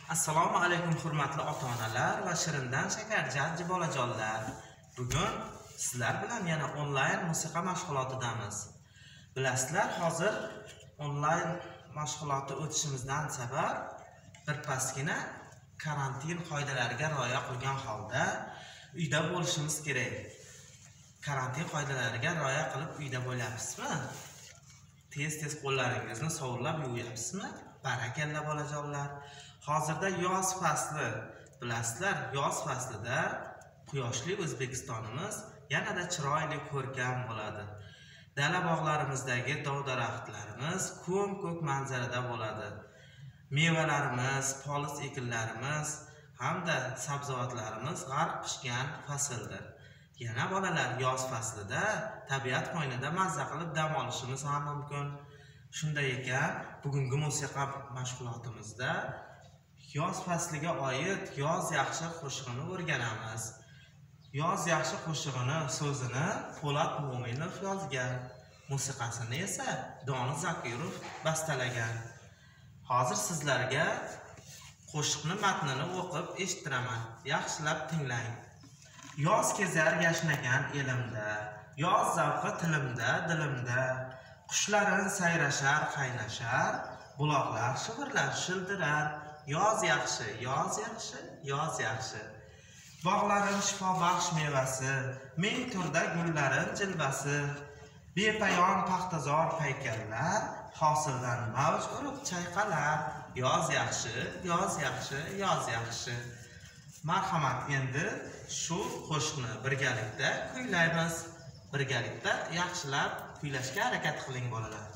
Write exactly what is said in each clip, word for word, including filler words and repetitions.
Assalomu alaykum hurmatli ota-onalar va shirindan shakarjadji bolajonlar. Bugun sizlar bilan yana onlayn musiqa mashg'ulotidamiz. Bilasizlar, hozir onlayn mashg'ulotda o'tishimizdan sabab birpasgina karantin qoidalariga rioya qilgan holda uyda bo'lishimiz kerak. Karantin qoidalariga rioya qilib uyda bo'lyapsizmi? Tez-tez qo'llaringizni sovurlab yuvyapsizmi? Barakalla bolajonlar. Hozirda yoz fasli, bilasizlar, yoz faslida quyoshli O'zbekistonimiz yanada chiroyli ko'rkam bo'ladi. Dala bog'larimizdagi dov-daraxtlarimiz ko'm-ko'k manzarada bo'ladi. Mevalarimiz, polis ekinlarimiz hamda sabzavotlarimiz g'arq pishgan fasldir. Yana bolalar, yoz faslida tabiat qo'ynida mazza qilib dam olishimiz ham mumkin. Shunday ekan, bugungi musiqa mashg'ulotimizda yoz fasliga oid yoz yaxshi qo'shig'ini o'rganamiz. Yoz yaxshi qo'shig'ini so'zini Po'lat Mo'minov yozgan, musiqasini esa Doniz Zakirov bastalagan. Hozir sizlarga qo'shiqni matnini o'qib eshittiraman. Yaxshilab tinglang. Yoz kezar yashnagan elimda, yoz zavqi tilimda, dilimda, qushların sayrashar, qaynashar, buloqlar shivirlar, shildirar. Yoz yaxshi, yoz yaxshi, yoz yaxshi. Bog'larim shifobaxsh mevasi, ming turda gullarim jilvasi, bepayon paxtazor paykallar, hosildan mavj urib chayqalar. Yoz yaxshi, yoz yaxshi, yoz yaxshi. Marhamat, endi shu qo'shiqni birgalikda kuylaymiz. Birgalikda yaxshilab kuylashga harakat qiling bolalar.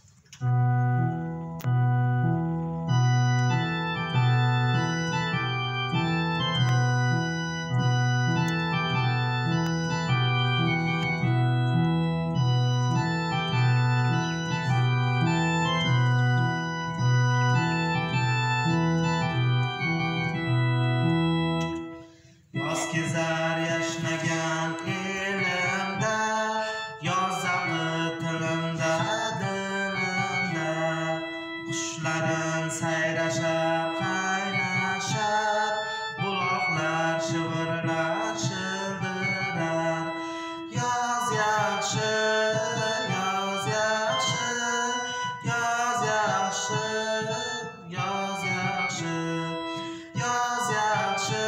Yoz kezar yashnagan elimda, yoz zavqi tilimda, dilimda, qushların sayrashar, qaynashar, buloqlar shivirlar, shildirar. Yoz yaxshi, yoz yaxshi, yoz yaxshi, yoz yaxshi, yoz yaxshi.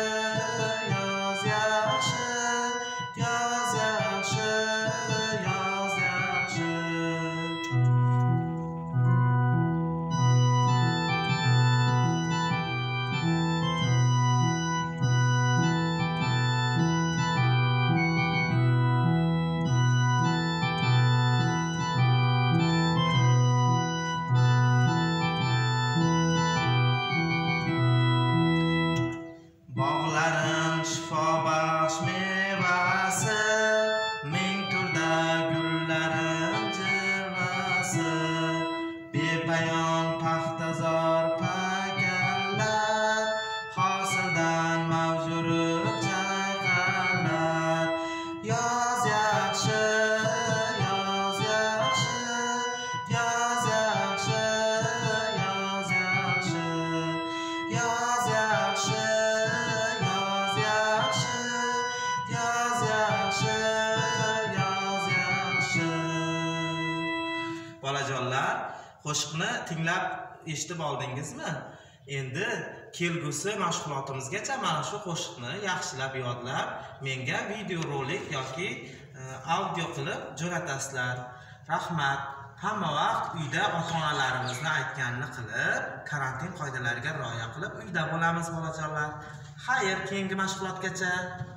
Bog'larim shifobaxsh mevasi, ming turda gullarim jilvasi, bepayon paxtazor paykallar, hosildan mavj urib chayqalar. Yoz yaxshi, yoz yaxshi, yoz yaxshi, yoz yaxshi, yoz yaxshi. Bolajonlar, qo'shiqni tinglab eshitib oldingizmi? Endi kelgusi mashg'ulotimizgacha mana shu qo'shiqni yaxshilab yodlab, menga video rolik yoki audio qilib jo'natasizlar. Rahmat. Hamma vaqt uyda ota-onalarimizni aytganini qilib, karantin qoidalariga rioya qilib uyda bo'lamiz bolajonlar. Xayr, keyingi mashg'ulotgacha.